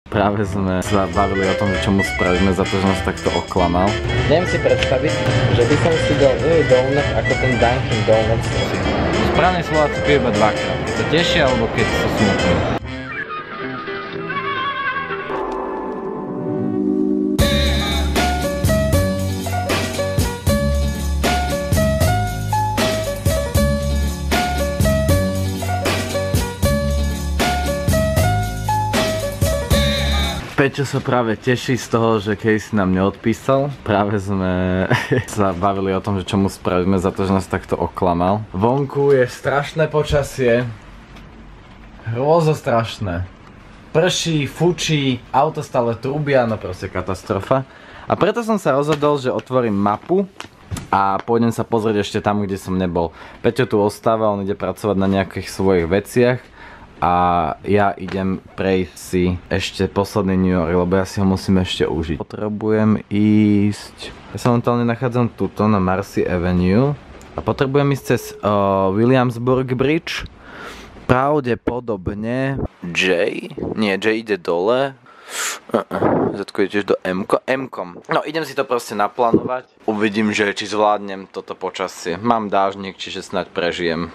Práve sme sa bavili o tom, že čo mu spravíme za to, že nás takto oklamal. Neviem si predstaviť, že by som si dal donut ako ten Dunkin Donuts. Správne Slováci pijú iba dvakrát, keď sa tešia alebo keď sa smutní. Peťo sa práve teší z toho, že Casey nám neodpísal. Práve sme sa bavili o tom, že čo mu spravíme za to, že nás takto oklamal. Vonku je strašné počasie. Hrôzo strašné. Prší, fučí, auto stále trúbia, no proste katastrofa. A preto som sa rozhodol, že otvorím mapu a pôjdem sa pozrieť ešte tam, kde som nebol. Peťo tu ostáva, on ide pracovať na nejakých svojich veciach. A ja idem prejsť si ešte posledný New York, lebo ja si ho musím ešte užiť. Potrebujem ísť... Ja sa momentálne nachádzam tuto na Marcy Avenue a potrebujem ísť cez Williamsburg Bridge. Pravdepodobne J? Nie, J ide dole. Zetko ide tiež do M-kom. No idem si to proste naplánovať. Uvidím, že či zvládnem toto počasie. Mám dážnik, čiže snáď prežijem.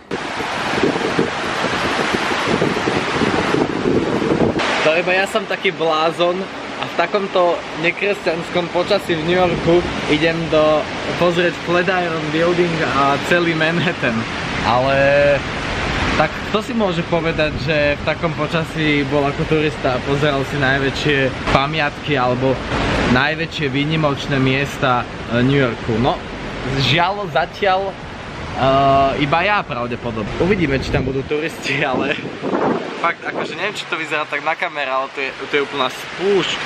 To iba ja som taký blázon a v takomto nekresťanskom počasí v New Yorku idem pozrieť Flatiron Building a celý Manhattan. Ale tak kto si môže povedať, že v takom počasí bol ako turista a pozeral si najväčšie pamiatky alebo najväčšie výnimočné miesta New Yorku? No, žiaľ zatiaľ iba ja pravdepodobne. Uvidíme, či tam budú turisti, ale fakt, akože neviem, či to vyzerá tak na kamere, ale to je úplná spúšť.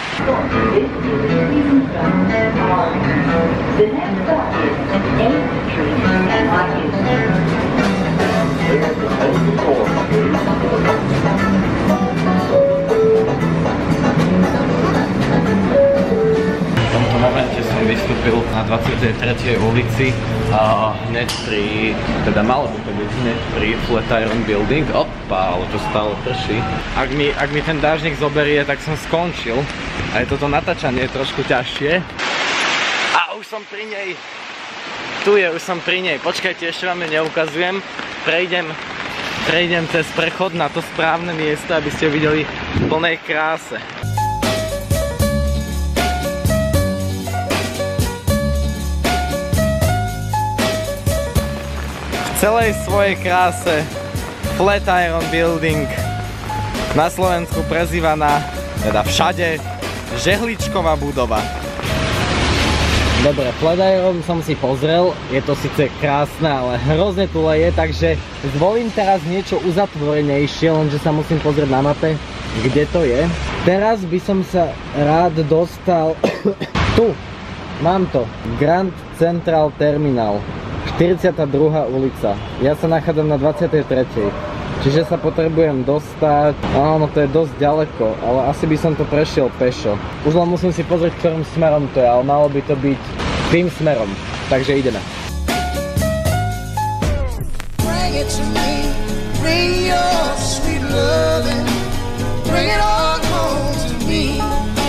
V tomto momente som vystúpil na 23. ulici hneď pri, teda malo by to byť hneď pri Flatiron Building. Opa, ale to stále prší. Ak mi ten dážnik zoberie, tak som skončil. A je toto natáčanie trošku ťažšie. A už som pri nej. Tu je, už som pri nej. Počkajte, ešte vám ju neukazujem. Prejdem cez prechod na to správne miesto, aby ste videli v plnej kráse. V celej svojej kráse Flatiron Building, na Slovensku prezývaná, teda všade, žehličková budova. Dobre, Flatiron som si pozrel, je to síce krásne, ale hrozne tu leje, takže zvolím teraz niečo uzatvorenejšie, lenže sa musím pozrieť na mape, kde to je. Teraz by som sa rád dostal tu, mám to, Grand Central Terminal. 42. ulica. Ja sa nachádzam na 23. Čiže sa potrebujem dostať... Áno, to je dosť ďaleko, ale asi by som to prešiel pešo. Už len musím si pozrieť, ktorým smerom to je, ale malo by to byť tým smerom. Takže ideme. Bring it to me, bring your sweet loving, bring it all home to me.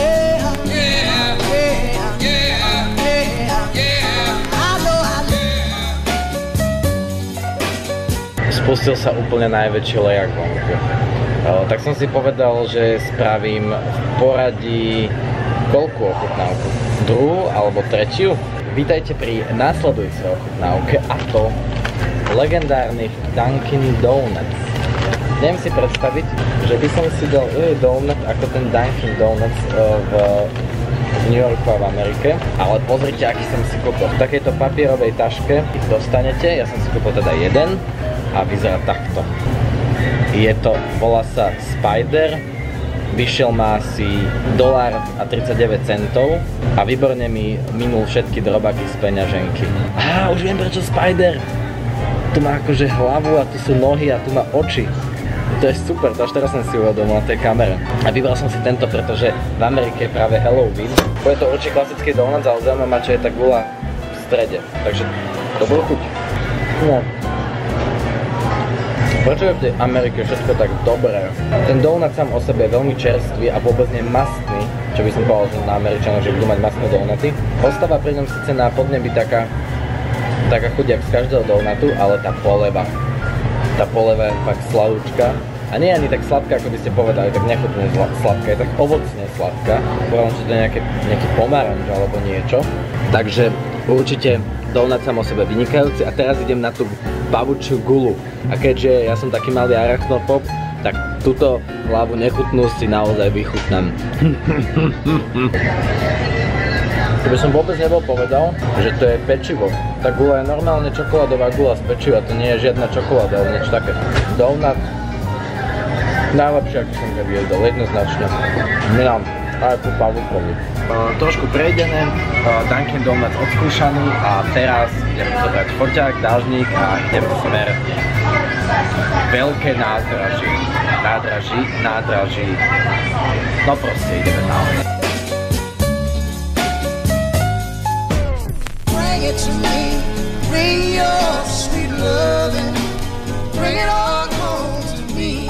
Spustil sa úplne najväčší lejak vonku. Tak som si povedal, že spravím v poradí koľkú ochutnávku? Druhú alebo tretiu? Vítajte pri následujúcej ochutnávke, a to legendárnych Dunkin Donuts. Neviem si predstaviť, že by som si dal donut ako ten Dunkin Donuts v New Yorku a v Amerike, ale pozrite, aký som si kúpil. V takejto papierovej taške dostanete, ja som si kúpil teda jeden a vyzerá takto. Volá sa Spider, vyšiel má asi $1.39 a výborne mi minul všetky drobaky z peňaženky. Už viem prečo Spider. Tu má akože hlavu a tu sú nohy a tu má oči. To je super, to až teraz som si uvedomil na tej kamere. A vybral som si tento, pretože v Amerike je práve Halloween. Bude to určite klasický donut, ale zaujímavé ma, čo je tá guľa v strede. Takže dobrú chuť. No. Prečo je v tej Amerike všetko tak dobré? Ten donut sám o sebe je veľmi čerstvý a vôbec nie mastný, čo by som povedal, že na Američanoch, že budú mať mastné donuty. Ostáva pri ňom síce na podnebi taká chuť jak z každého donutu, ale tá poleva je fakt sladúčka. A nie je ani tak sladká, ako by ste povedali, tak nechutne sladká, je tak ovocne sladká. Povedal, že to je nejaký pomaranč alebo niečo. Takže určite donut sám o sebe vynikajúci a teraz idem na tú babučiu gulu. A keďže ja som taký malý arachnofób, tak túto hlavu nechutnú si naozaj vychutnám. Keby som vôbec nebol povedal, že to je pečivo. Tá gula je normálne čokoládová gula z pečiva, to nie je žiadna čokoláda, ale niečo také. Donut najlepšie, aký som kedy jedol, jednoznačne. Minám aj tú pavúkovi. Trošku prejdené, Dunkin Donuts odskúšaný a teraz idem zobrať foťák, dážnik a idem smer veľké nádraží. No proste ideme tam. Bring it to me, bring your sweet loving, bring it all home to me.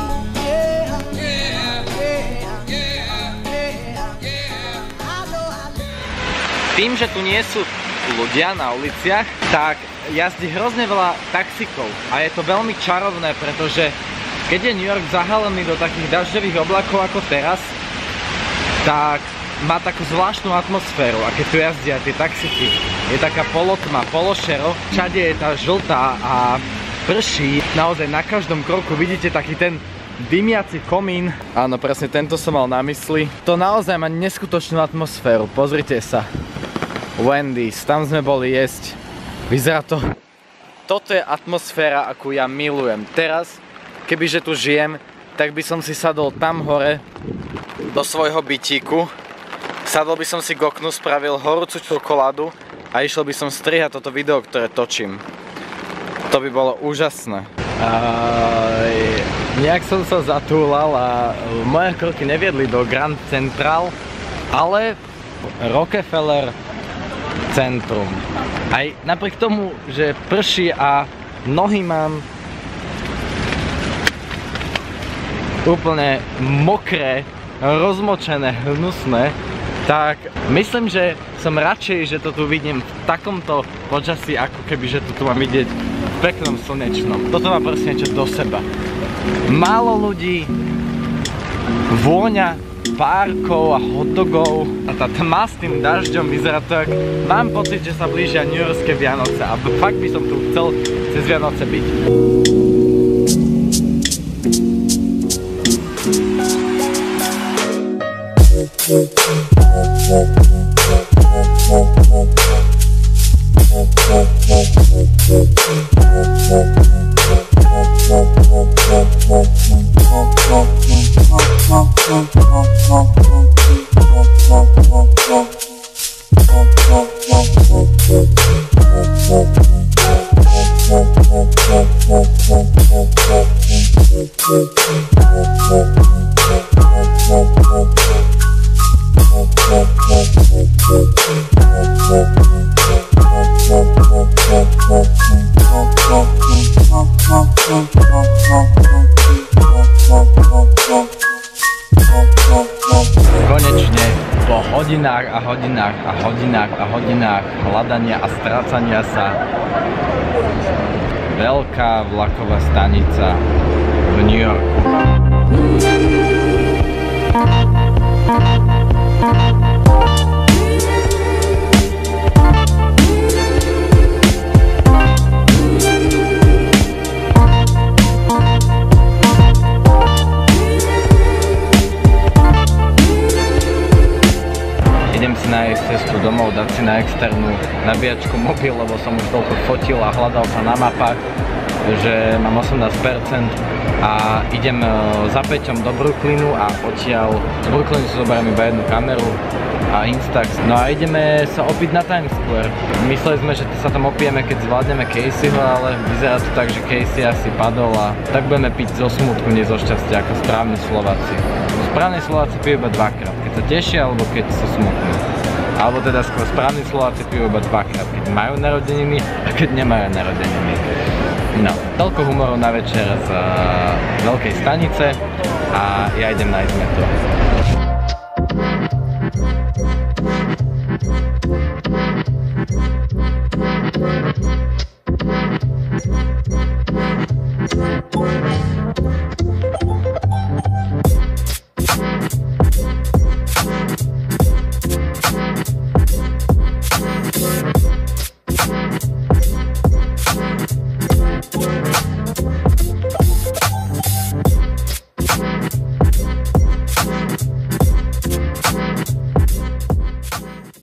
Tým, že tu nie sú ľudia na uliciach, tak jazdí hrozne veľa taxikov a je to veľmi čarovné, pretože keď je New York zahalený do takých dažďových oblakov ako teraz, tak má takú zvláštnu atmosféru a keď tu jazdia tie taxiky, je taká polotma, pološero, všade je tá žltá a prší, naozaj na každom kroku vidíte taký ten dymiaci komín. Áno, presne tento som mal na mysli. To naozaj má neskutočnú atmosféru, pozrite sa. Wendy's, tam sme boli jesť. Vyzerá to... Toto je atmosféra, akú ja milujem. Teraz, kebyže tu žijem, tak by som si sadol tam hore do svojho bytíku. Sadol by som si k oknu, spravil horúcu čokoládu a išiel by som strihať toto video, ktoré točím. To by bolo úžasné. Nejak som sa zatúlal a moje kroky neviedli do Grand Central, ale Rockefeller centrum. Aj napriek tomu, že prší a nohy mám úplne mokré, rozmočené, hnusné, tak myslím, že som radšej, že to tu vidím v takomto počasí, ako keby, že to tu mám vidieť v peknom slnečnom. Toto má proste niečo do seba. Málo ľudí, vôňa párkov a hotdogov a tá tma s tým dažďom vyzerá tak. Mám pocit, že sa blížia New Yorkské Vianoce a fakt by som tu chcel cez Vianoce byť. Konečne po hodinách a hodinách hľadania a strácania sa veľká vlaková stanica v New Yorku. Idem si nájsť cestu domov, dať si na externú nabíjačku mobil, lebo som už toľko fotil a hľadal sa na mapách, že mám 18% a idem za Peťom do Brooklynu a odtiaľ z Brooklynu si zoberiem iba jednu kameru a Instax. No a ideme sa opiť na Times Square. Mysleli sme, že sa tam opijeme, keď zvládneme Caseyho, ale vyzerá to tak, že Casey asi padol a tak budeme piť zo smutku, nie zo šťastia, ako správni Slováci. Správni Slováci pijú iba dvakrát, keď sa tešia alebo keď sú smutní. Alebo teda skôr správni Slováci pijú iba dvakrát, keď majú narodeniny a keď nemajú narodeniny. No, toľko humorov na večer z veľkej stanice a ja idem nájsť metro.